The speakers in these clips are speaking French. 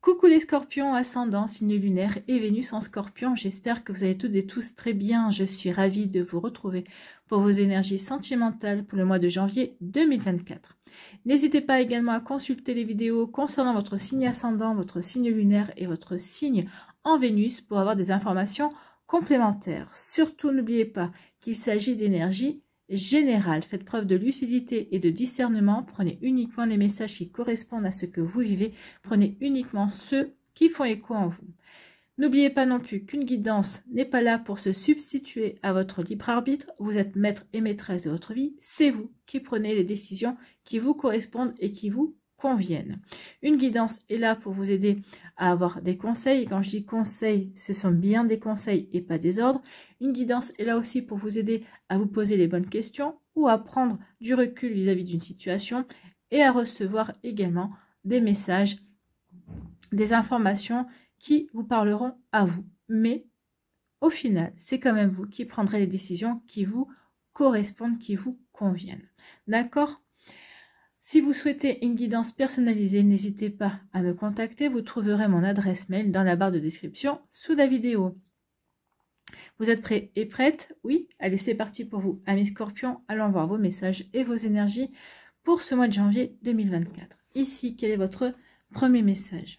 Coucou les scorpions, ascendant, signe lunaire et Vénus en scorpion. J'espère que vous allez toutes et tous très bien. Je suis ravie de vous retrouver pour vos énergies sentimentales pour le mois de janvier 2024. N'hésitez pas également à consulter les vidéos concernant votre signe ascendant, votre signe lunaire et votre signe en Vénus pour avoir des informations complémentaires. Surtout, n'oubliez pas qu'il s'agit d'énergie générale. Faites preuve de lucidité et de discernement. Prenez uniquement les messages qui correspondent à ce que vous vivez. Prenez uniquement ceux qui font écho en vous. N'oubliez pas non plus qu'une guidance n'est pas là pour se substituer à votre libre arbitre. Vous êtes maître et maîtresse de votre vie. C'est vous qui prenez les décisions qui vous correspondent et qui vous conviennent. Une guidance est là pour vous aider à avoir des conseils. Et quand je dis conseils, ce sont bien des conseils et pas des ordres. Une guidance est là aussi pour vous aider à vous poser les bonnes questions ou à prendre du recul vis-à-vis d'une situation et à recevoir également des messages, des informations qui vous parleront à vous. Mais au final, c'est quand même vous qui prendrez les décisions qui vous correspondent, qui vous conviennent. D'accord ? Si vous souhaitez une guidance personnalisée, n'hésitez pas à me contacter. Vous trouverez mon adresse mail dans la barre de description sous la vidéo. Vous êtes prêts et prêtes? Oui? Allez, c'est parti pour vous. Amis Scorpions, allons voir vos messages et vos énergies pour ce mois de janvier 2024. Ici, quel est votre premier message?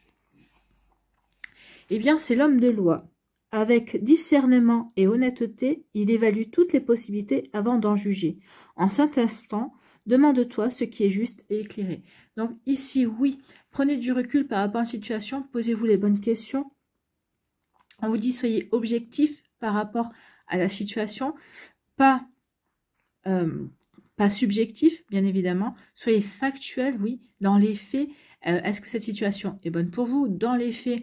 Eh bien, c'est l'homme de loi. Avec discernement et honnêteté, il évalue toutes les possibilités avant d'en juger. En cet instant, demande-toi ce qui est juste et éclairé. Donc ici, oui, prenez du recul par rapport à une situation, posez-vous les bonnes questions. On vous dit, soyez objectif par rapport à la situation, pas subjectif, bien évidemment. Soyez factuel, oui, dans les faits. Est-ce que cette situation est bonne pour vous? Dans les faits,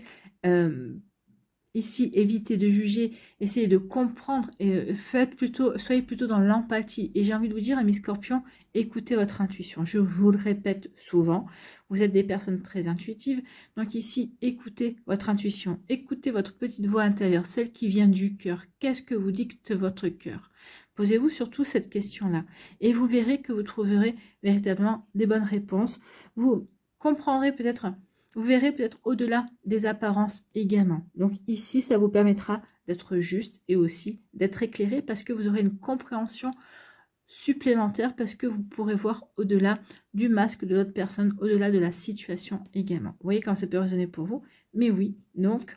ici, évitez de juger, essayez de comprendre et soyez plutôt dans l'empathie. Et j'ai envie de vous dire, amis Scorpions, écoutez votre intuition. Je vous le répète souvent, vous êtes des personnes très intuitives. Donc ici, écoutez votre intuition, écoutez votre petite voix intérieure, celle qui vient du cœur. Qu'est-ce que vous dicte votre cœur? Posez-vous surtout cette question-là et vous verrez que vous trouverez véritablement des bonnes réponses. Vous comprendrez peut-être... Vous verrez peut-être au-delà des apparences également. Donc ici, ça vous permettra d'être juste et aussi d'être éclairé parce que vous aurez une compréhension supplémentaire parce que vous pourrez voir au-delà du masque de l'autre personne, au-delà de la situation également. Vous voyez quand ça peut résonner pour vous? Mais oui, donc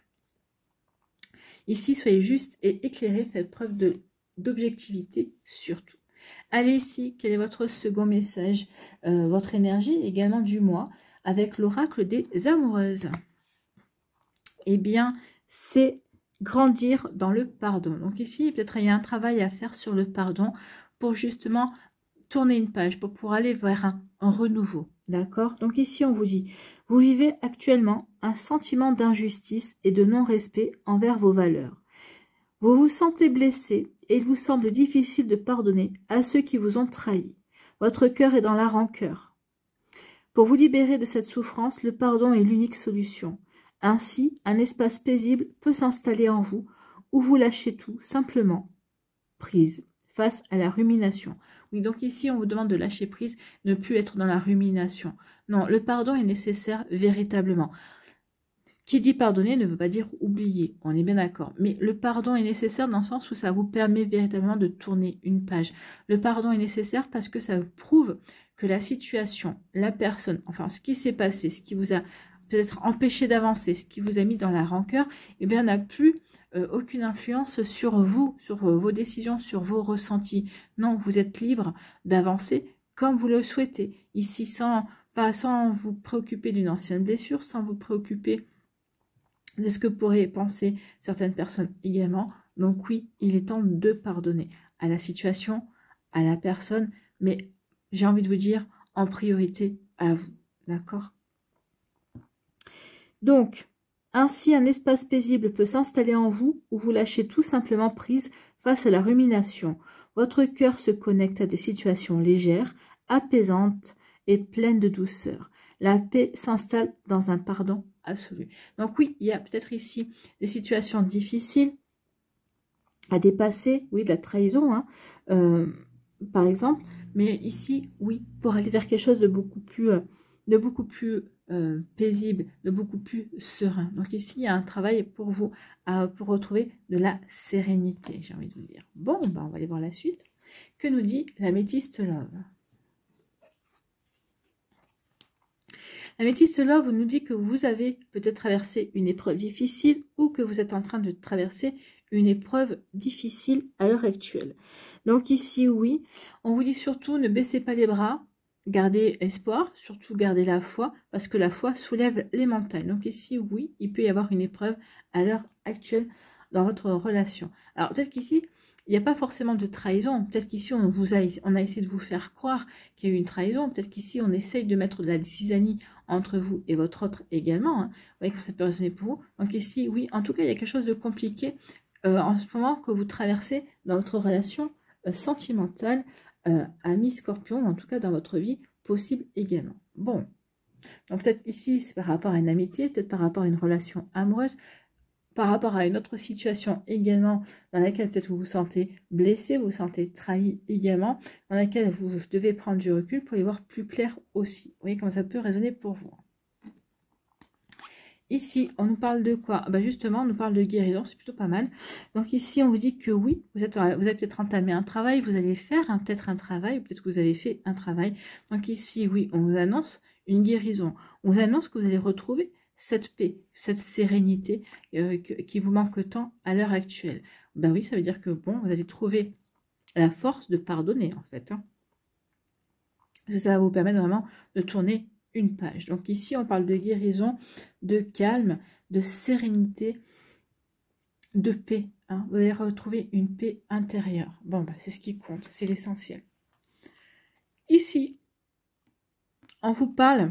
ici, soyez juste et éclairé, faites preuve d'objectivité surtout. Allez ici, quel est votre second message, votre énergie également du mois avec l'oracle des amoureuses? Eh bien, c'est grandir dans le pardon. Donc ici, peut-être il y a un travail à faire sur le pardon pour justement tourner une page, pour aller vers un renouveau. D'accord? Donc ici, on vous dit, vous vivez actuellement un sentiment d'injustice et de non-respect envers vos valeurs. Vous vous sentez blessé et il vous semble difficile de pardonner à ceux qui vous ont trahi. Votre cœur est dans la rancœur. Pour vous libérer de cette souffrance, le pardon est l'unique solution. Ainsi, un espace paisible peut s'installer en vous, où vous lâchez tout, simplement prise, face à la rumination. Oui, donc ici, on vous demande de lâcher prise, ne plus être dans la rumination. Non, le pardon est nécessaire véritablement. Qui dit pardonner ne veut pas dire oublier, on est bien d'accord. Mais le pardon est nécessaire dans le sens où ça vous permet véritablement de tourner une page. Le pardon est nécessaire parce que ça prouve que la situation, la personne, enfin ce qui s'est passé, ce qui vous a peut-être empêché d'avancer, ce qui vous a mis dans la rancœur, eh bien n'a plus aucune influence sur vous, sur vos décisions, sur vos ressentis. Non, vous êtes libre d'avancer comme vous le souhaitez. Ici, sans vous préoccuper d'une ancienne blessure, sans vous préoccuper de ce que pourraient penser certaines personnes également. Donc oui, il est temps de pardonner à la situation, à la personne, mais j'ai envie de vous dire en priorité à vous. D'accord? Donc, ainsi un espace paisible peut s'installer en vous où vous lâchez tout simplement prise face à la rumination. Votre cœur se connecte à des situations légères, apaisantes et pleines de douceur. La paix s'installe dans un pardon absolu. Donc oui, il y a peut-être ici des situations difficiles à dépasser, oui, de la trahison, hein, par exemple, mais ici, oui, pour aller vers quelque chose de beaucoup plus paisible, de beaucoup plus serein. Donc ici, il y a un travail pour vous, pour retrouver de la sérénité, j'ai envie de vous dire. Bon, bah, on va aller voir la suite. Que nous dit l'améthyste Love? L'améthyste Love nous dit que vous avez peut-être traversé une épreuve difficile ou que vous êtes en train de traverser une épreuve difficile à l'heure actuelle. Donc ici, oui, on vous dit surtout ne baissez pas les bras, gardez espoir, surtout gardez la foi, parce que la foi soulève les montagnes. Donc ici, oui, il peut y avoir une épreuve à l'heure actuelle dans votre relation. Alors peut-être qu'ici, il n'y a pas forcément de trahison. Peut-être qu'ici, on a essayé de vous faire croire qu'il y a eu une trahison. Peut-être qu'ici, on essaye de mettre de la zizanie entre vous et votre autre également. Hein. Vous voyez que ça peut résonner pour vous. Donc ici, oui, en tout cas, il y a quelque chose de compliqué en ce moment que vous traversez dans votre relation sentimentale, ami Scorpion, en tout cas dans votre vie possible également. Bon, donc peut-être ici, c'est par rapport à une amitié, peut-être par rapport à une relation amoureuse, par rapport à une autre situation également dans laquelle peut-être vous vous sentez blessé, vous vous sentez trahi également, dans laquelle vous devez prendre du recul pour y voir plus clair aussi. Vous voyez comment ça peut résonner pour vous. Ici, on nous parle de quoi? Bah justement, on nous parle de guérison, c'est plutôt pas mal. Donc ici, on vous dit que oui, vous avez peut-être entamé un travail, vous allez faire peut-être un travail, peut-être que vous avez fait un travail. Donc ici, oui, on vous annonce une guérison. On vous annonce que vous allez retrouver cette paix, cette sérénité qui vous manque tant à l'heure actuelle. Ben oui, ça veut dire que bon, vous allez trouver la force de pardonner en fait. Hein. Ça va vous permettre vraiment de tourner une page. Donc ici, on parle de guérison, de calme, de sérénité, de paix. Hein. Vous allez retrouver une paix intérieure. Bon, bah, c'est ce qui compte, c'est l'essentiel. Ici, on vous parle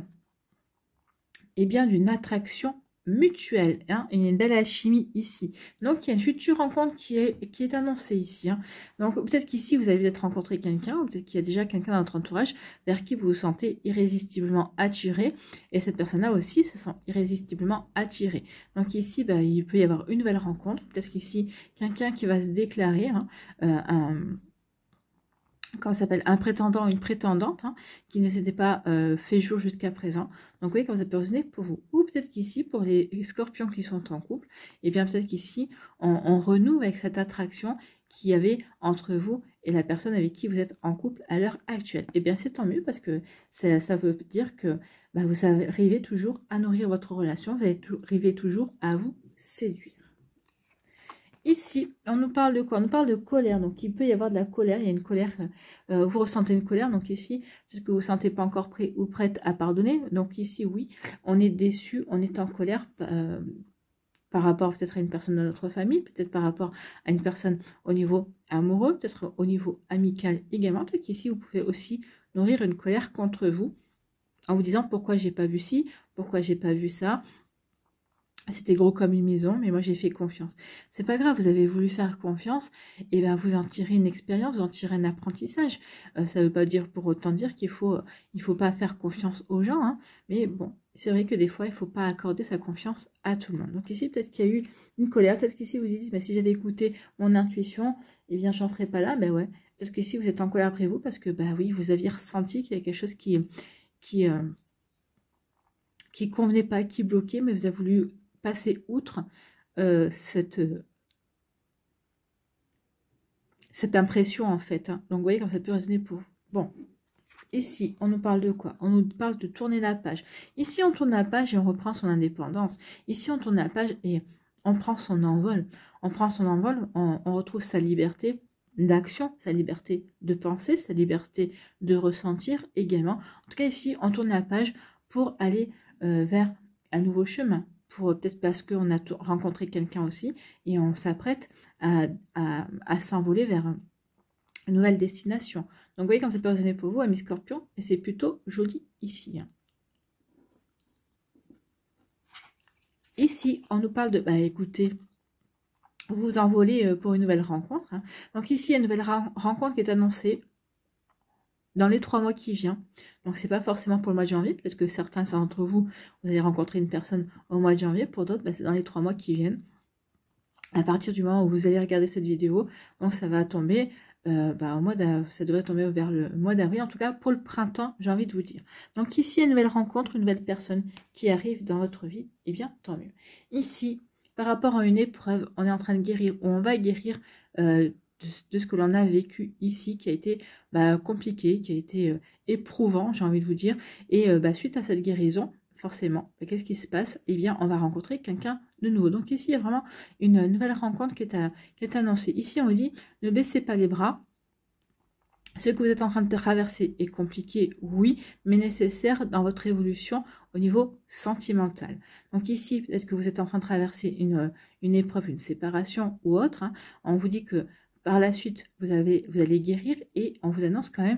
bien d'une attraction mutuelle. Hein. Il y a une belle alchimie ici. Donc, il y a une future rencontre qui est annoncée ici. Hein. Donc, peut-être qu'ici, vous avez peut-être rencontré quelqu'un, ou peut-être qu'il y a déjà quelqu'un dans votre entourage vers qui vous vous sentez irrésistiblement attiré. Et cette personne-là aussi se sent irrésistiblement attirée. Donc, ici, bah, il peut y avoir une nouvelle rencontre. Peut-être qu'ici, quelqu'un qui va se déclarer, hein, comment ça s'appelle, un prétendant ou une prétendante qui ne s'était pas fait jour jusqu'à présent. Donc, vous voyez comment ça peut résonner pour vous. Ou peut-être qu'ici, pour les scorpions qui sont en couple, et bien peut-être qu'ici, on renoue avec cette attraction qu'il y avait entre vous et la personne avec qui vous êtes en couple à l'heure actuelle. Et bien, c'est tant mieux parce que ça veut dire que bah, vous arrivez toujours à nourrir votre relation, vous arrivez toujours à vous séduire. Ici, on nous parle de quoi? On nous parle de colère. Donc, il peut y avoir de la colère. Il y a une colère. Vous ressentez une colère. Donc, ici, c'est ce que vous ne vous sentez pas encore prêt ou prête à pardonner. Donc, ici, oui, on est déçu. On est en colère par rapport peut-être à une personne de notre famille. Peut-être par rapport à une personne au niveau amoureux. Peut-être au niveau amical également. Peut-être qu'ici, vous pouvez aussi nourrir une colère contre vous. En vous disant pourquoi j'ai pas vu ci, pourquoi j'ai pas vu ça. C'était gros comme une maison, mais moi j'ai fait confiance. C'est pas grave, vous avez voulu faire confiance, et bien vous en tirez une expérience, vous en tirez un apprentissage. Ça veut pas dire pour autant dire qu'il faut pas faire confiance aux gens, hein, mais bon, c'est vrai que des fois il faut pas accorder sa confiance à tout le monde. Donc ici peut-être qu'il y a eu une colère, peut-être qu'ici vous dites, bah, si j'avais écouté mon intuition, eh bien j'en serais pas là. Ben ouais, peut-être qu'ici vous êtes en colère après vous parce que bah oui, vous aviez ressenti qu'il y avait quelque chose qui convenait pas, qui bloquait, mais vous avez voulu passer outre cette impression en fait. Hein. Donc vous voyez comme ça peut résonner pour vous. Bon, ici on nous parle de quoi? On nous parle de tourner la page. Ici on tourne la page et on reprend son indépendance. Ici on tourne la page et on prend son envol. On prend son envol, on retrouve sa liberté d'action, sa liberté de penser, sa liberté de ressentir également. En tout cas ici on tourne la page pour aller vers un nouveau chemin. Peut-être parce qu'on a rencontré quelqu'un aussi et on s'apprête à s'envoler vers une nouvelle destination. Donc, vous voyez comme ça peut résonner pour vous, amis Scorpion, et c'est plutôt joli ici. Hein. Ici, on nous parle de, bah écoutez, vous vous envolez pour une nouvelle rencontre. Hein. Donc ici, il y a une nouvelle rencontre qui est annoncée dans les 3 mois qui viennent. Donc, c'est pas forcément pour le mois de janvier. Peut-être que certains d'entre vous, vous allez rencontrer une personne au mois de janvier. Pour d'autres, bah, c'est dans les 3 mois qui viennent. À partir du moment où vous allez regarder cette vidéo, donc ça va tomber au mois ça devrait tomber vers le mois d'avril, en tout cas pour le printemps, j'ai envie de vous dire. Donc ici, une nouvelle rencontre, une nouvelle personne qui arrive dans votre vie, eh bien, tant mieux. Ici, par rapport à une épreuve, on est en train de guérir, ou on va guérir de ce que l'on a vécu ici, qui a été compliqué, qui a été éprouvant, j'ai envie de vous dire. Et suite à cette guérison, forcément, qu'est-ce qui se passe? Eh bien, on va rencontrer quelqu'un de nouveau. Donc ici, il y a vraiment une nouvelle rencontre qui est annoncée. Ici, on vous dit, ne baissez pas les bras. Ce que vous êtes en train de traverser est compliqué, oui, mais nécessaire dans votre évolution au niveau sentimental. Donc ici, peut-être que vous êtes en train de traverser une épreuve, une séparation ou autre. Hein. On vous dit que par la suite, vous allez guérir et on vous annonce quand même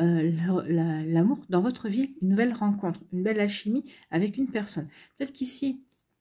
l'amour dans votre vie, une nouvelle rencontre, une belle alchimie avec une personne. Peut-être qu'ici,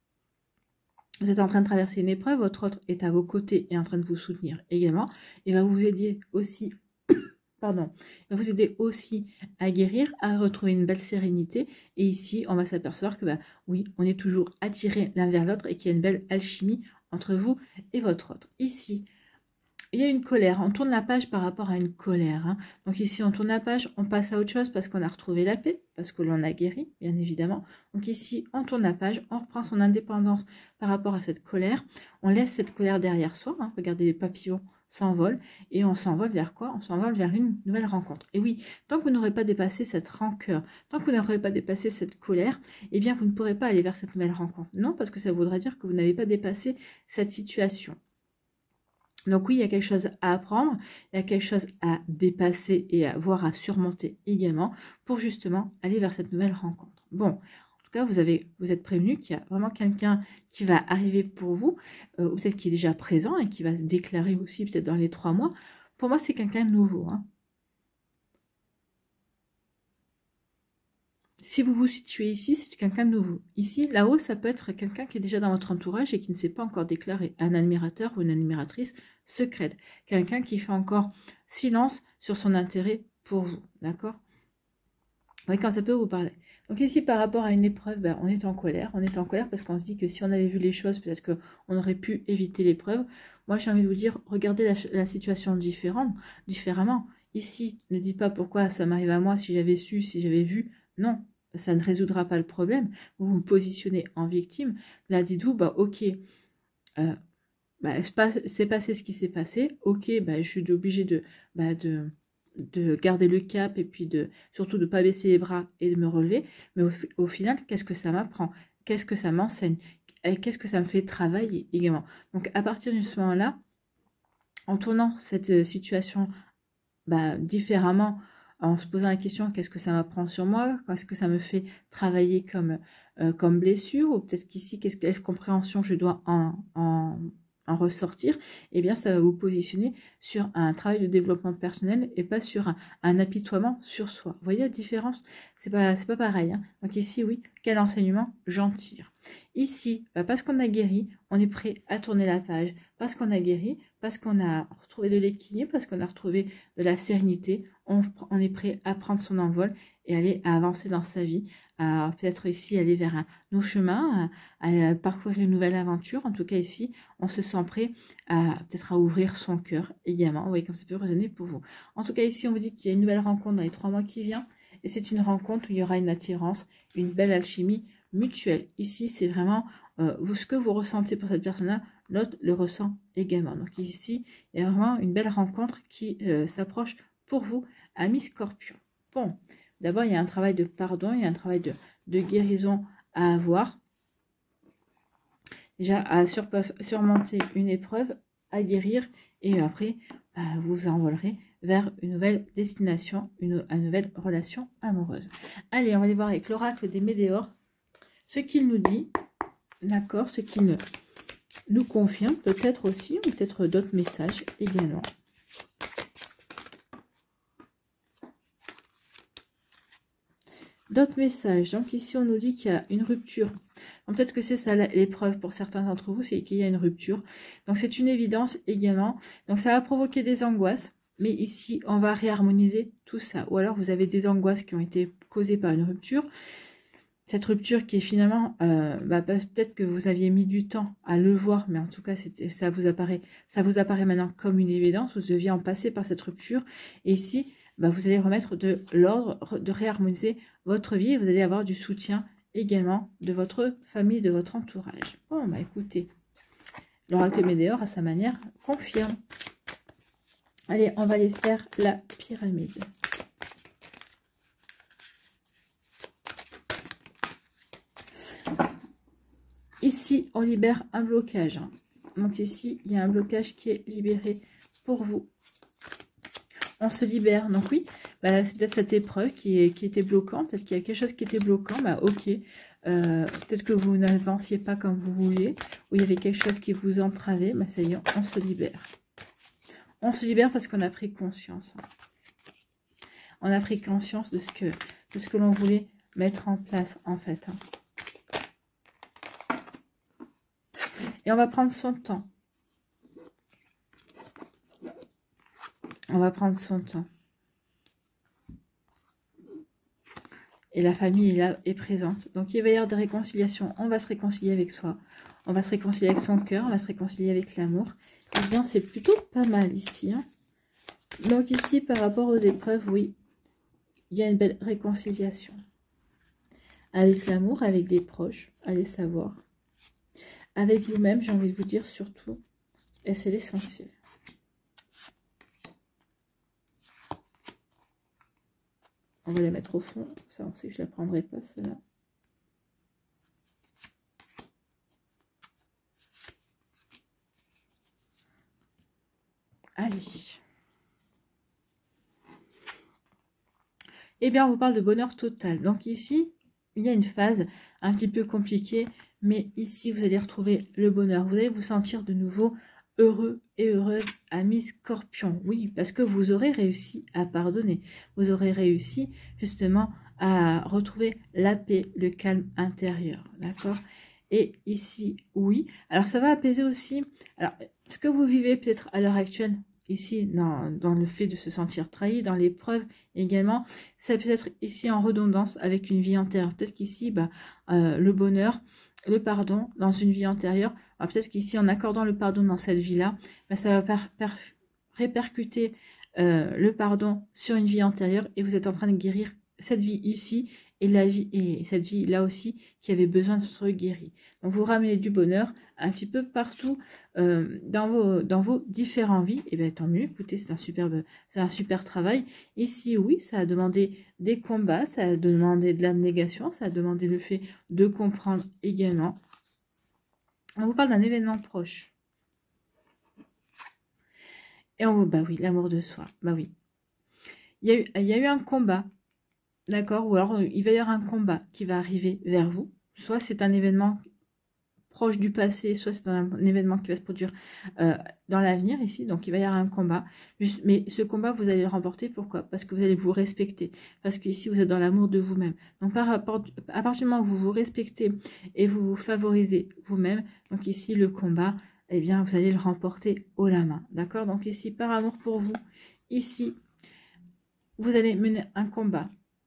vous êtes en train de traverser une épreuve, votre autre est à vos côtés et en train de vous soutenir également et va vous aider aussi. Pardon, va vous aider aussi à guérir, à retrouver une belle sérénité. Et ici, on va s'apercevoir que, oui, on est toujours attirés l'un vers l'autre et qu'il y a une belle alchimie entre vous et votre autre. Ici, il y a une colère. On tourne la page par rapport à une colère. Hein. Donc ici, on tourne la page, on passe à autre chose parce qu'on a retrouvé la paix, parce que l'on a guéri, bien évidemment. Donc ici, on tourne la page, on reprend son indépendance par rapport à cette colère. On laisse cette colère derrière soi. Hein. Regardez les papillons s'envole et on s'envole vers quoi? On s'envole vers une nouvelle rencontre. Et oui, tant que vous n'aurez pas dépassé cette rancœur, tant que vous n'aurez pas dépassé cette colère, eh bien vous ne pourrez pas aller vers cette nouvelle rencontre. Non, parce que ça voudrait dire que vous n'avez pas dépassé cette situation. Donc oui, il y a quelque chose à apprendre, il y a quelque chose à dépasser et à voir, à surmonter également pour justement aller vers cette nouvelle rencontre. Bon, cas, vous êtes prévenu qu'il y a vraiment quelqu'un qui va arriver pour vous, ou peut-être qui est déjà présent et qui va se déclarer aussi peut-être dans les 3 mois. Pour moi, c'est quelqu'un de nouveau. Hein. Si vous vous situez ici, c'est quelqu'un de nouveau. Ici, là-haut, ça peut être quelqu'un qui est déjà dans votre entourage et qui ne s'est pas encore déclaré. Un admirateur ou une admiratrice secrète. Quelqu'un qui fait encore silence sur son intérêt pour vous. D'accord? Oui, quand ça peut vous parler. Donc ici, par rapport à une épreuve, on est en colère. On est en colère parce qu'on se dit que si on avait vu les choses, peut-être qu'on aurait pu éviter l'épreuve. Moi, j'ai envie de vous dire, regardez la situation différemment. Ici, ne dites pas pourquoi ça m'arrive à moi, si j'avais su, si j'avais vu. Non, ça ne résoudra pas le problème. Vous vous positionnez en victime. Là, dites-vous, ok, c'est passé ce qui s'est passé. Ok, je suis obligée de garder le cap et puis surtout de ne pas baisser les bras et de me relever. Mais au final, qu'est-ce que ça m'apprend? Qu'est-ce que ça m'enseigne? Qu'est-ce que ça me fait travailler également? Donc, à partir de ce moment-là, en tournant cette situation différemment, en se posant la question, qu'est-ce que ça m'apprend sur moi? Qu'est-ce que ça me fait travailler comme blessure? Ou peut-être qu'ici, quelle compréhension je dois en ressortir, eh bien ça va vous positionner sur un travail de développement personnel et pas sur un apitoiement sur soi. Vous voyez la différence? C'est pas pareil. Hein. Donc ici, oui, quel enseignement j'en tire? Ici, parce qu'on a guéri, on est prêt à tourner la page. Parce qu'on a guéri, parce qu'on a retrouvé de l'équilibre, parce qu'on a retrouvé de la sérénité, on est prêt à prendre son envol et aller à avancer dans sa vie, à peut-être ici aller vers un nouveau chemin, à parcourir une nouvelle aventure. En tout cas ici, on se sent prêt à peut-être à ouvrir son cœur également. Vous voyez comme ça peut résonner pour vous. En tout cas ici, on vous dit qu'il y a une nouvelle rencontre dans les 3 mois qui viennent. Et c'est une rencontre où il y aura une attirance, une belle alchimie mutuelle. Ici, c'est vraiment ce que vous ressentez pour cette personne-là, l'autre le ressent également. Donc ici, il y a vraiment une belle rencontre qui s'approche pour vous, amis Scorpion. Bon, d'abord, il y a un travail de pardon, il y a un travail de guérison à avoir. Déjà, à surmonter une épreuve, à guérir, et après, vous envolerez vers une nouvelle destination, une nouvelle relation amoureuse. Allez, on va aller voir avec l'oracle des Médéors ce qu'il nous dit, d'accord, ce qu'il nous confirme, peut-être aussi, ou peut-être d'autres messages également. D'autres messages. Donc ici, on nous dit qu'il y a une rupture. Peut-être que c'est ça l'épreuve pour certains d'entre vous, c'est qu'il y a une rupture. Donc c'est une évidence également. Donc ça va provoquer des angoisses. Mais ici, on va réharmoniser tout ça. Ou alors, vous avez des angoisses qui ont été causées par une rupture. cette rupture qui est finalement, peut-être que vous aviez mis du temps à le voir, mais en tout cas, ça vous apparaît maintenant comme une évidence. Vous deviez en passer par cette rupture. Et ici, vous allez remettre de l'ordre, de réharmoniser votre vie. Et vous allez avoir du soutien également de votre famille, de votre entourage. Bon, écoutez, l'oracle Médéor, à sa manière, confirme. Allez, on va aller faire la pyramide. Ici, on libère un blocage. Donc ici, il y a un blocage qui est libéré pour vous. On se libère. Donc oui, c'est peut-être cette épreuve qui était bloquante. Peut-être qu'il y a quelque chose qui était bloquant. Ok. Peut-être que vous n'avanciez pas comme vous vouliez. Ou il y avait quelque chose qui vous entravait. Ça y est, on se libère. On se libère parce qu'on a pris conscience. On a pris conscience de ce que l'on voulait mettre en place, en fait. Et on va prendre son temps. On va prendre son temps. Et la famille est là, est présente. Donc, il va y avoir des réconciliations. On va se réconcilier avec soi. On va se réconcilier avec son cœur. On va se réconcilier avec l'amour. Eh bien, c'est plutôt pas mal ici. Hein. Donc, ici, par rapport aux épreuves, oui, il y a une belle réconciliation. Avec l'amour, avec des proches, allez savoir. Avec vous-même, j'ai envie de vous dire surtout. Et c'est l'essentiel. On va la mettre au fond. Ça, on sait que je ne la prendrai pas, celle-là. Allez. Eh bien, on vous parle de bonheur total. Donc ici, il y a une phase un petit peu compliquée. Mais ici, vous allez retrouver le bonheur. Vous allez vous sentir de nouveau heureux et heureuse, amis Scorpion. Oui, parce que vous aurez réussi à pardonner. Vous aurez réussi justement à retrouver la paix, le calme intérieur. D'accord? Et ici, oui. Alors, ça va apaiser aussi. Alors, ce que vous vivez peut-être à l'heure actuelle, ici, dans le fait de se sentir trahi, dans l'épreuve également, ça peut être ici en redondance avec une vie antérieure. Peut-être qu'ici, le bonheur, le pardon dans une vie antérieure, peut-être qu'ici, en accordant le pardon dans cette vie-là, ça va répercuter le pardon sur une vie antérieure et vous êtes en train de guérir cette vie ici et cette vie là aussi qui avait besoin de se guérir. Donc vous ramenez du bonheur un petit peu partout dans vos différentes vies. Et bien tant mieux, écoutez, c'est un super travail. Ici, oui, ça a demandé des combats, ça a demandé de l'abnégation, ça a demandé le fait de comprendre également. On vous parle d'un événement proche. Et on vous, oui, l'amour de soi, oui. Il y a eu un combat. D'accord? Ou alors, il va y avoir un combat qui va arriver vers vous. Soit c'est un événement proche du passé, soit c'est un événement qui va se produire dans l'avenir ici. Donc, il va y avoir un combat. Mais ce combat, vous allez le remporter. Pourquoi? Parce que vous allez vous respecter. Parce qu'ici, vous êtes dans l'amour de vous-même. Donc, à partir du moment où vous vous respectez et vous vous favorisez vous-même, donc ici, le combat, eh bien, vous allez le remporter haut la main. D'accord? Donc, ici, par amour pour vous, ici, vous allez mener un combat.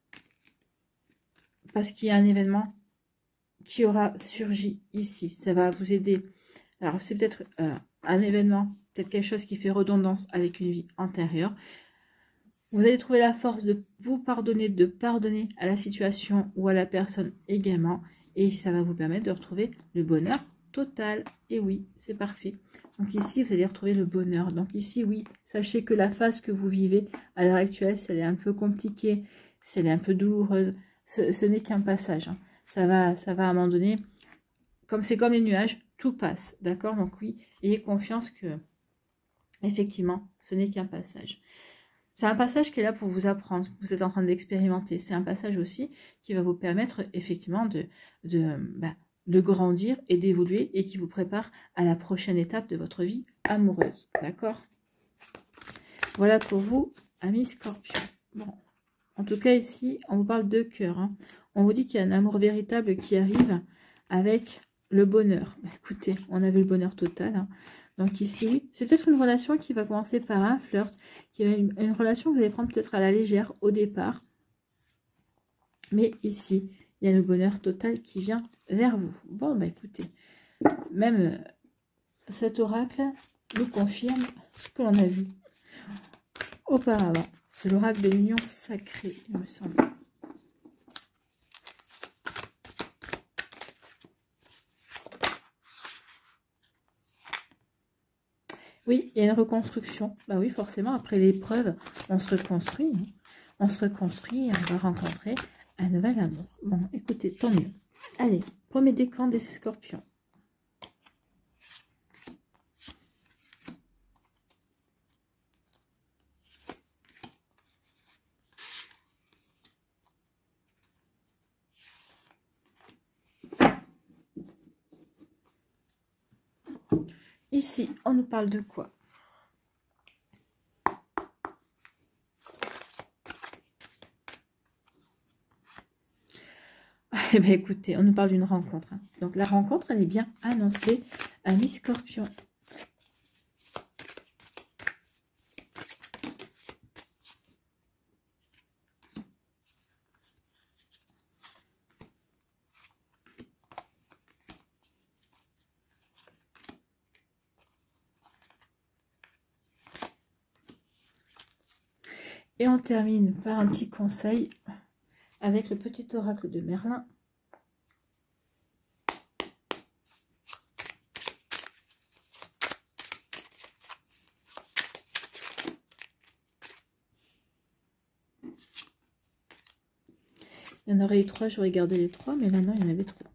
Parce qu'il y a un événement qui aura surgi ici. Ça va vous aider. Alors, c'est peut-être un événement, peut-être quelque chose qui fait redondance avec une vie antérieure. Vous allez trouver la force de vous pardonner, de pardonner à la situation ou à la personne également. Et ça va vous permettre de retrouver le bonheur total. Et oui, c'est parfait. Donc ici, vous allez retrouver le bonheur. Donc ici, oui, sachez que la phase que vous vivez à l'heure actuelle, si elle est un peu compliquée, si elle est un peu douloureuse, ce n'est qu'un passage. Hein. Ça va à un moment donné, comme c'est comme les nuages, tout passe. D'accord? Donc oui, ayez confiance que, effectivement, ce n'est qu'un passage. C'est un passage qui est là pour vous apprendre. Vous êtes en train d'expérimenter. C'est un passage aussi qui va vous permettre, effectivement, de grandir et d'évoluer et qui vous prépare à la prochaine étape de votre vie amoureuse. D'accord? Voilà pour vous, amis Scorpions. Bon. En tout cas, ici, on vous parle de cœur. Hein. On vous dit qu'il y a un amour véritable qui arrive avec le bonheur. Écoutez, on avait le bonheur total. Hein. Donc ici, c'est peut-être une relation qui va commencer par un flirt, qui va une relation que vous allez prendre peut-être à la légère au départ. Mais ici, il y a le bonheur total qui vient vers vous. Bon, bah écoutez, même cet oracle nous confirme ce que l'on a vu auparavant. C'est l'oracle de l'union sacrée, il me semble. Oui, il y a une reconstruction. Bah oui, forcément, après l'épreuve, on se reconstruit. Hein. On se reconstruit et on va rencontrer un nouvel amour. Bon, écoutez, tant mieux. Allez, premier décan des scorpions. Ici, on nous parle de quoi? Eh bien, écoutez, on nous parle d'une rencontre. Hein. Donc, la rencontre, elle est bien annoncée à mi-scorpion. Et on termine par un petit conseil avec le petit oracle de Merlin. Il y en aurait eu 3, j'aurais gardé les 3, mais là non, il y en avait 3.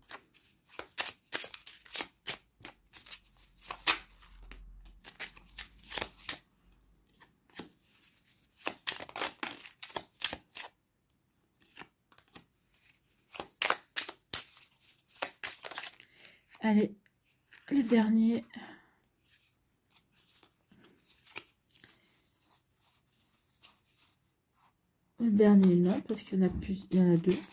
Allez, le dernier. Le dernier, non, parce qu'il y en a plus, il y en a 2.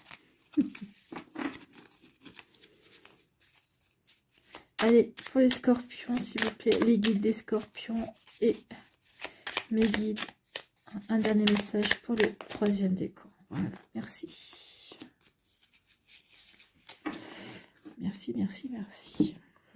Allez, pour les scorpions, s'il vous plaît, les guides des scorpions et mes guides. Un dernier message pour le 3e décan. Voilà, merci. Merci, merci, merci.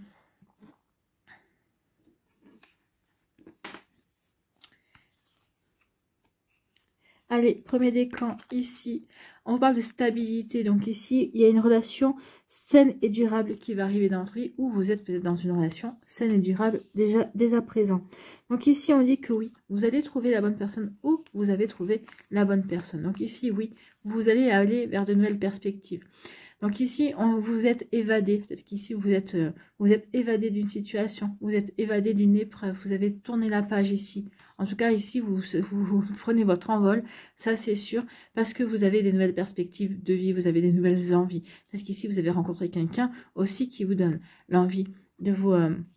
Allez, premier décan, ici, on parle de stabilité. Donc ici, il y a une relation saine et durable qui va arriver dans votre vie, ou vous êtes peut-être dans une relation saine et durable déjà dès à présent. Donc ici, on dit que oui, vous allez trouver la bonne personne, ou vous avez trouvé la bonne personne. Donc ici, oui, vous allez aller vers de nouvelles perspectives. Donc ici, vous êtes évadé. Peut-être qu'ici, vous êtes évadé d'une situation, vous êtes évadé d'une épreuve, vous avez tourné la page ici. En tout cas, ici, vous prenez votre envol, ça c'est sûr, parce que vous avez des nouvelles perspectives de vie, vous avez des nouvelles envies. Peut-être qu'ici, vous avez rencontré quelqu'un aussi qui vous donne l'envie de vous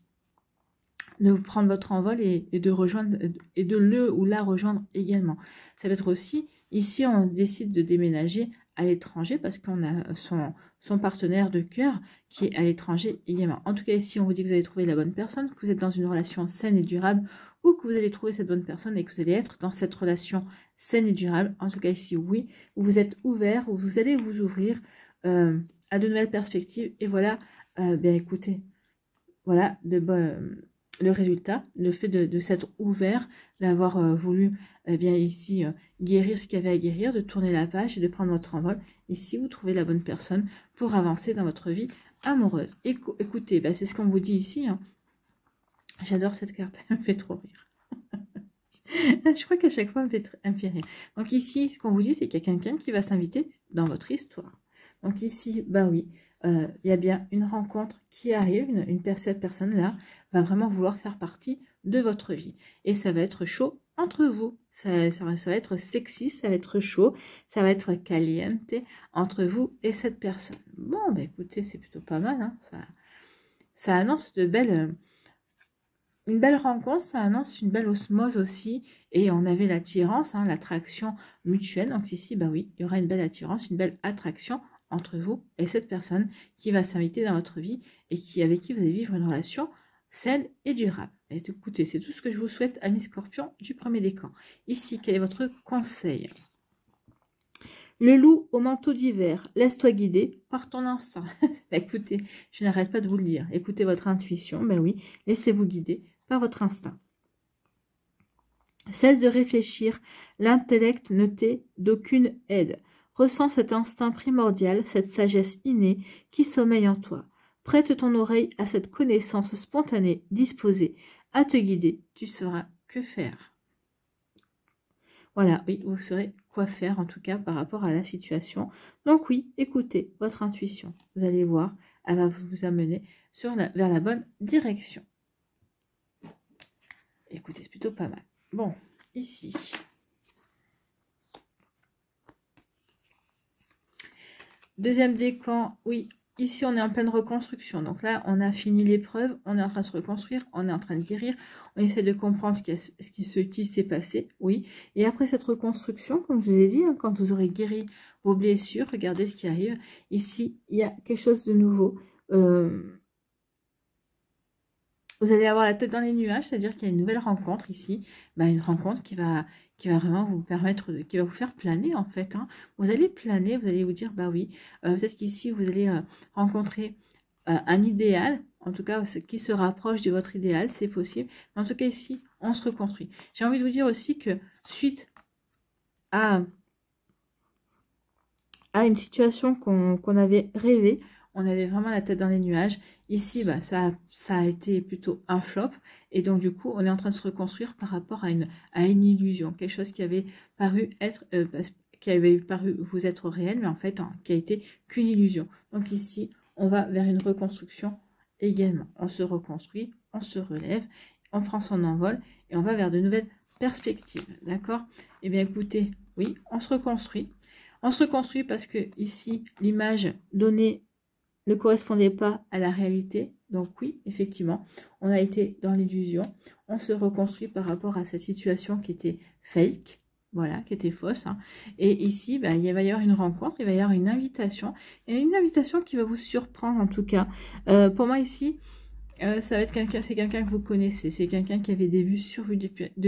prendre votre envol et de rejoindre, et de le ou la rejoindre également. Ça va être aussi, ici, on décide de déménager à l'étranger parce qu'on a son partenaire de cœur qui est à l'étranger également. En tout cas, ici, on vous dit que vous allez trouver la bonne personne, que vous êtes dans une relation saine et durable, ou que vous allez trouver cette bonne personne et que vous allez être dans cette relation saine et durable. En tout cas, ici, oui, vous êtes ouvert, ou vous allez vous ouvrir à de nouvelles perspectives. Et voilà, bien écoutez, voilà, le résultat, le fait de s'être ouvert, d'avoir voulu bien ici guérir ce qu'il y avait à guérir, de tourner la page et de prendre votre envol. Ici, vous trouvez la bonne personne pour avancer dans votre vie amoureuse. Écoutez, bah, c'est ce qu'on vous dit ici. Hein. J'adore cette carte, elle me fait trop rire. Je crois qu'à chaque fois, elle me fait rire. Donc ici, ce qu'on vous dit, c'est qu'il y a quelqu'un qui va s'inviter dans votre histoire. Donc ici, bah oui, il y a bien une rencontre qui arrive, cette personne-là va vraiment vouloir faire partie de votre vie. Et ça va être chaud entre vous. Ça va être sexy, ça va être chaud, ça va être caliente entre vous et cette personne. Bon, bah écoutez, c'est plutôt pas mal. Hein, ça annonce une belle rencontre, ça annonce une belle osmose aussi. Et on avait l'attirance, hein, l'attraction mutuelle. Donc ici, bah oui, il y aura une belle attirance, une belle attraction entre vous et cette personne qui va s'inviter dans votre vie et avec qui vous allez vivre une relation saine et durable. Et écoutez, c'est tout ce que je vous souhaite, amis scorpions du premier décan. Ici, quel est votre conseil? Le loup au manteau d'hiver, laisse-toi guider par ton instinct. Écoutez, je n'arrête pas de vous le dire. Écoutez votre intuition, ben oui, laissez-vous guider par votre instinct. Cesse de réfléchir, l'intellect ne t'est d'aucune aide. Ressens cet instinct primordial, cette sagesse innée qui sommeille en toi. Prête ton oreille à cette connaissance spontanée, disposée à te guider. Tu sauras que faire. Voilà, oui, vous saurez quoi faire en tout cas par rapport à la situation. Donc oui, écoutez votre intuition. Vous allez voir, elle va vous amener vers la bonne direction. Écoutez, c'est plutôt pas mal. Bon, ici. Deuxième décan, oui, ici on est en pleine reconstruction. Donc là, on a fini l'épreuve, on est en train de se reconstruire, on est en train de guérir, on essaie de comprendre ce qui s'est passé, oui. Et après cette reconstruction, comme je vous ai dit, hein, quand vous aurez guéri vos blessures, regardez ce qui arrive. Ici, il y a quelque chose de nouveau. Vous allez avoir la tête dans les nuages, c'est-à-dire qu'il y a une nouvelle rencontre ici, une rencontre qui va vraiment vous permettre, qui va vous faire planer en fait. Hein. Vous allez planer, vous allez vous dire, bah oui, peut-être qu'ici vous allez rencontrer un idéal, en tout cas qui se rapproche de votre idéal, c'est possible. Mais en tout cas ici, on se reconstruit. J'ai envie de vous dire aussi que suite à une situation qu'on avait rêvée, on avait vraiment la tête dans les nuages. Ici, ça a été plutôt un flop. Et donc, du coup, on est en train de se reconstruire par rapport à une illusion. Quelque chose qui avait paru vous être réel, mais en fait, qui a été qu'une illusion. Donc ici, on va vers une reconstruction également. On se reconstruit, on se relève, on prend son envol et on va vers de nouvelles perspectives. D'accord? Eh bien, écoutez, oui, on se reconstruit. On se reconstruit parce que ici, l'image donnée ne correspondait pas à la réalité. Donc oui, effectivement, on a été dans l'illusion. On se reconstruit par rapport à cette situation qui était fake, voilà, qui était fausse. Hein. Et ici, il va y avoir une rencontre, il va y avoir une invitation. Et une invitation qui va vous surprendre en tout cas. Pour moi ici, ça va être c'est quelqu'un que vous connaissez. C'est quelqu'un qui avait des vues sur vous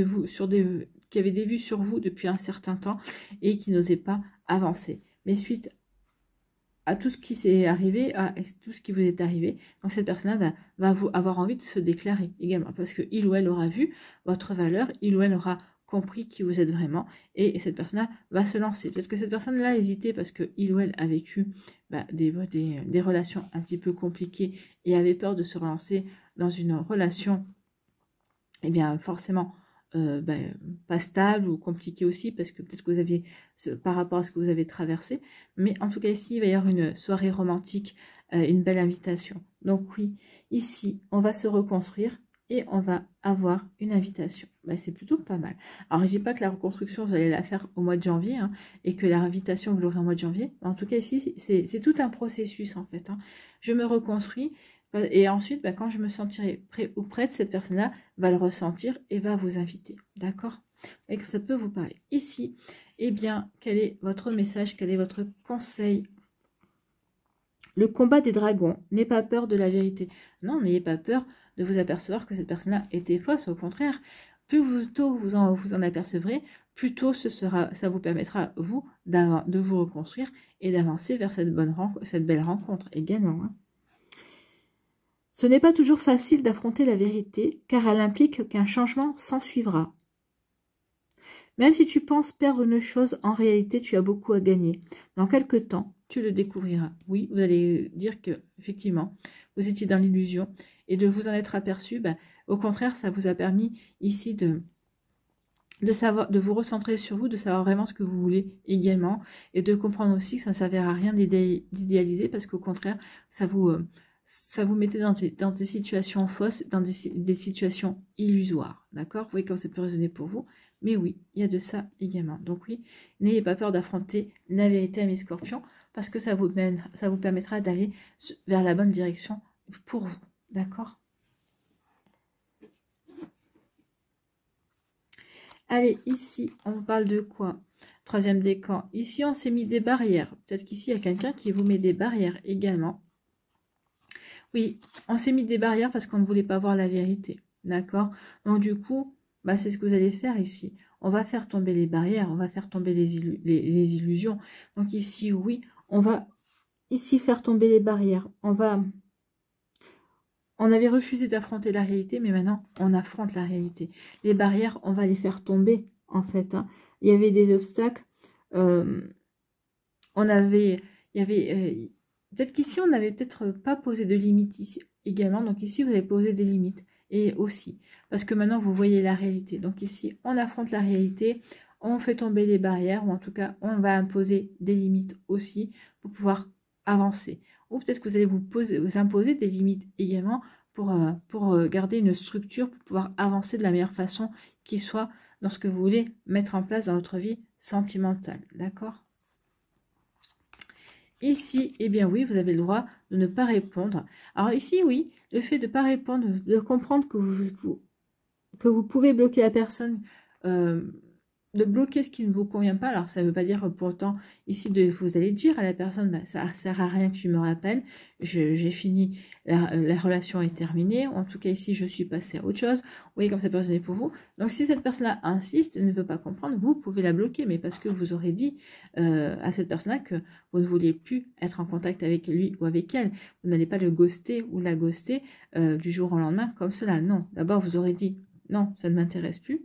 qui avait des vues sur vous depuis un certain temps et qui n'osait pas avancer. Mais suite à tout ce qui s'est arrivé, à tout ce qui vous est arrivé, donc cette personne-là va vous avoir envie de se déclarer également, parce que il ou elle aura vu votre valeur, il ou elle aura compris qui vous êtes vraiment, et cette personne-là va se lancer. Peut-être que cette personne-là a hésité parce que il ou elle a vécu des relations un petit peu compliquées et avait peur de se relancer dans une relation, eh bien forcément pas stable ou compliqué aussi, parce que peut-être que vous aviez, par rapport à ce que vous avez traversé, mais en tout cas ici, il va y avoir une soirée romantique, une belle invitation. Donc oui, ici, on va se reconstruire et on va avoir une invitation. C'est plutôt pas mal. Alors, je dis pas que la reconstruction, vous allez la faire au mois de janvier, hein, et que l'invitation, vous l'aurez au mois de janvier. En tout cas, ici, c'est tout un processus, en fait. Hein. Je me reconstruis, et ensuite, quand je me sentirai prêt ou prête, cette personne-là va le ressentir et va vous inviter. D'accord? Et que ça peut vous parler. Ici, eh bien, quel est votre message? Quel est votre conseil? Le combat des dragons. N'ayez pas peur de la vérité. Non, n'ayez pas peur de vous apercevoir que cette personne-là était fausse. Au contraire, plus tôt vous en apercevrez, plus tôt ça vous permettra, vous, de vous reconstruire et d'avancer vers cette belle rencontre également. Hein. Ce n'est pas toujours facile d'affronter la vérité, car elle implique qu'un changement s'ensuivra. Même si tu penses perdre une chose, en réalité, tu as beaucoup à gagner. Dans quelque temps, tu le découvriras. Oui, vous allez dire que, effectivement, vous étiez dans l'illusion, et de vous en être aperçu, au contraire, ça vous a permis ici de vous recentrer sur vous, de savoir vraiment ce que vous voulez également, et de comprendre aussi que ça ne s'avère à rien d'idéaliser, parce qu'au contraire, ça vous mettait dans des situations fausses, dans des situations illusoires. D'accord? Vous voyez comment ça peut résonner pour vous. Mais oui, il y a de ça également. Donc oui, n'ayez pas peur d'affronter la vérité à mes scorpions, parce que ça vous permettra d'aller vers la bonne direction pour vous. D'accord? Allez, ici, on vous parle de quoi? Troisième décan. Ici, on s'est mis des barrières. Peut-être qu'ici, il y a quelqu'un qui vous met des barrières également. Oui, on s'est mis des barrières parce qu'on ne voulait pas voir la vérité. D'accord? Donc, du coup, bah, c'est ce que vous allez faire ici. On va faire tomber les barrières, on va faire tomber les illusions. Donc ici, oui, on va ici faire tomber les barrières. On avait refusé d'affronter la réalité, mais maintenant, on affronte la réalité. Les barrières, on va les faire tomber, en fait. Hein. Il y avait des obstacles. Peut-être qu'ici, on n'avait peut-être pas posé de limites ici également. Donc ici, vous avez posé des limites. Et aussi, parce que maintenant, vous voyez la réalité. Donc ici, on affronte la réalité. On fait tomber les barrières, ou en tout cas, on va imposer des limites aussi pour pouvoir avancer. Ou peut-être que vous allez vous imposer des limites également pour garder une structure, pour pouvoir avancer de la meilleure façon qui soit dans ce que vous voulez mettre en place dans votre vie sentimentale. D'accord? Ici, eh bien oui, vous avez le droit de ne pas répondre. Alors ici, oui, le fait de ne pas répondre, de comprendre que vous pouvez bloquer la personne, de bloquer ce qui ne vous convient pas. Alors, ça ne veut pas dire pour autant, ici, vous allez dire à la personne, bah, ça ne sert à rien que tu me rappelles, j'ai fini, la relation est terminée, ou en tout cas, ici, je suis passée à autre chose. Vous voyez comme cette personne est pour vous. Donc, si cette personne-là insiste, elle ne veut pas comprendre, vous pouvez la bloquer, mais parce que vous aurez dit à cette personne-là que vous ne vouliez plus être en contact avec lui ou avec elle. Vous n'allez pas le ghoster ou la ghoster du jour au lendemain comme cela. Non, d'abord, vous aurez dit, non, ça ne m'intéresse plus.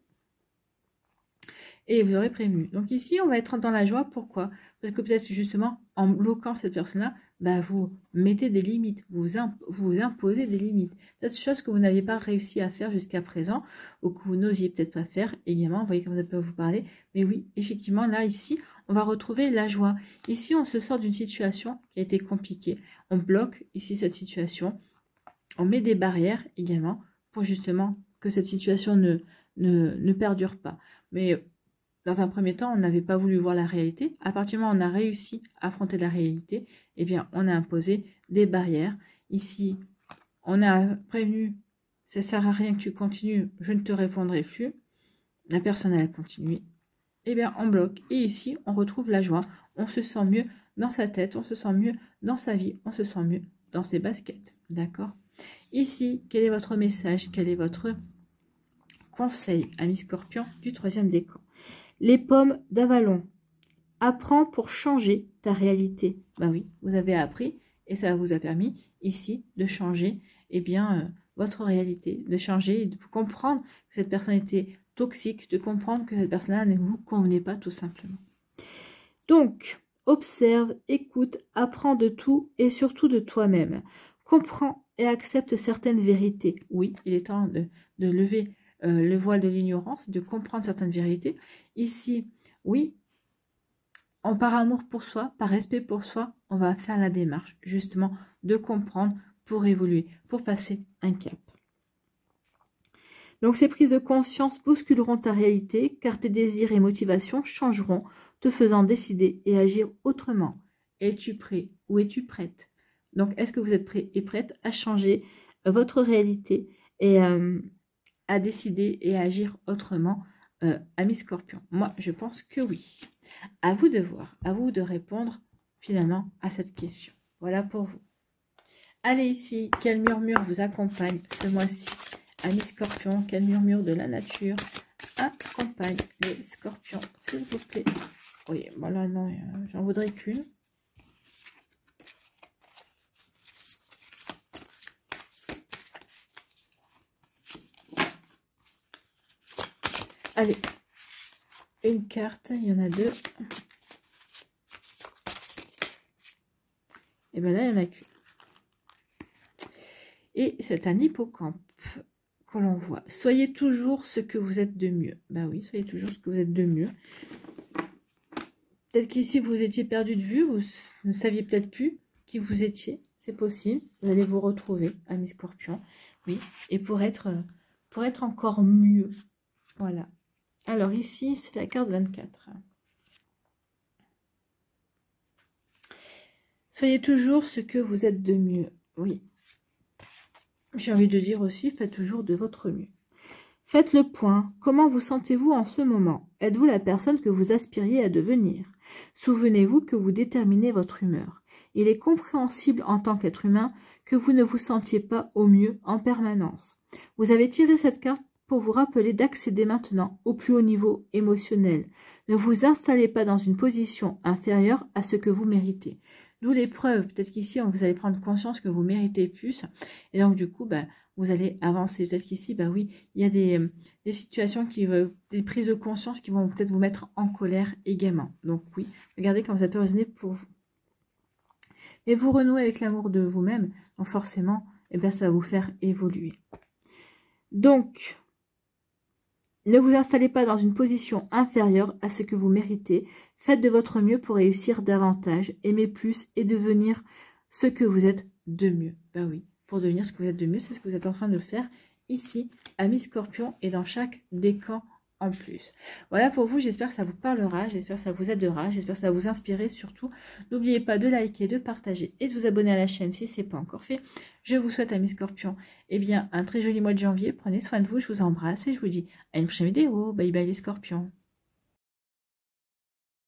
Et vous aurez prévenu. Donc ici, on va être dans la joie. Pourquoi? Parce que peut-être justement, en bloquant cette personne-là, bah, vous mettez des limites, vous imposez des limites. Peut-être choses que vous n'aviez pas réussi à faire jusqu'à présent, ou que vous n'osiez peut-être pas faire également. Vous voyez comme ça peut vous parler. Mais oui, effectivement, là, ici, on va retrouver la joie. Ici, on se sort d'une situation qui a été compliquée. On bloque ici cette situation. On met des barrières également pour justement que cette situation ne perdure pas. Mais dans un premier temps, on n'avait pas voulu voir la réalité. À partir du moment où on a réussi à affronter la réalité, eh bien, on a imposé des barrières. Ici, on a prévenu, ça ne sert à rien que tu continues, je ne te répondrai plus. La personne, elle a continué. Eh bien, on bloque. Et ici, on retrouve la joie. On se sent mieux dans sa tête, on se sent mieux dans sa vie, on se sent mieux dans ses baskets. D'accord? Ici, quel est votre message? Quel est votre conseil, ami Scorpion, du 3e décan? Les pommes d'Avalon. Apprends pour changer ta réalité. Ben oui, vous avez appris et ça vous a permis ici de changer votre réalité, de changer, de comprendre que cette personne était toxique, de comprendre que cette personne-là ne vous convenait pas tout simplement. Donc, observe, écoute, apprends de tout et surtout de toi-même. Comprends et accepte certaines vérités. Oui, il est temps de lever le voile de l'ignorance, de comprendre certaines vérités. Ici, oui, par amour pour soi, par respect pour soi, on va faire la démarche, justement, de comprendre pour évoluer, pour passer un cap. Donc, ces prises de conscience bousculeront ta réalité, car tes désirs et motivations changeront, te faisant décider et agir autrement. Es-tu prêt ou es-tu prête? Donc, est-ce que vous êtes prêt et prête à changer votre réalité et à décider et à agir autrement, ami Scorpion? Moi, je pense que oui. À vous de voir, à vous de répondre finalement à cette question. Voilà pour vous. Allez ici, quel murmure vous accompagne ce mois-ci? Ami Scorpion, quel murmure de la nature accompagne les Scorpions, s'il vous plaît? Oui, voilà, non, j'en voudrais qu'une. Allez, une carte, il y en a 2. Et bien là, il n'y en a qu'une. Et c'est un hippocampe que l'on voit. Soyez toujours ce que vous êtes de mieux. Ben oui, soyez toujours ce que vous êtes de mieux. Peut-être qu'ici, vous étiez perdu de vue, vous ne saviez peut-être plus qui vous étiez. C'est possible. Vous allez vous retrouver, ami Scorpion. Oui, et pour être encore mieux. Voilà. Alors ici, c'est la carte 24. Soyez toujours ce que vous êtes de mieux. Oui. J'ai envie de dire aussi, faites toujours de votre mieux. Faites le point. Comment vous sentez-vous en ce moment? Êtes-vous la personne que vous aspiriez à devenir? Souvenez-vous que vous déterminez votre humeur. Il est compréhensible en tant qu'être humain que vous ne vous sentiez pas au mieux en permanence. Vous avez tiré cette carte pour vous rappeler d'accéder maintenant au plus haut niveau émotionnel. Ne vous installez pas dans une position inférieure à ce que vous méritez. D'où l'épreuve. Peut-être qu'ici, vous allez prendre conscience que vous méritez plus. Et donc, du coup, vous allez avancer. Peut-être qu'ici, oui, il y a des situations, des prises de conscience qui vont peut-être vous mettre en colère également. Donc, oui, regardez comment ça peut résonner pour vous. Et vous renouez avec l'amour de vous-même. Donc, forcément, ça va vous faire évoluer. Donc, ne vous installez pas dans une position inférieure à ce que vous méritez. Faites de votre mieux pour réussir davantage, aimez plus et devenir ce que vous êtes de mieux. Oui, pour devenir ce que vous êtes de mieux, c'est ce que vous êtes en train de faire ici, amis Scorpion, et dans chaque décan en plus. Voilà pour vous, j'espère que ça vous parlera, j'espère que ça vous aidera, j'espère que ça va vous inspirer surtout. N'oubliez pas de liker, de partager et de vous abonner à la chaîne si ce n'est pas encore fait. Je vous souhaite, amis Scorpions, un très joli mois de janvier. Prenez soin de vous, je vous embrasse et je vous dis à une prochaine vidéo. Bye bye les Scorpions.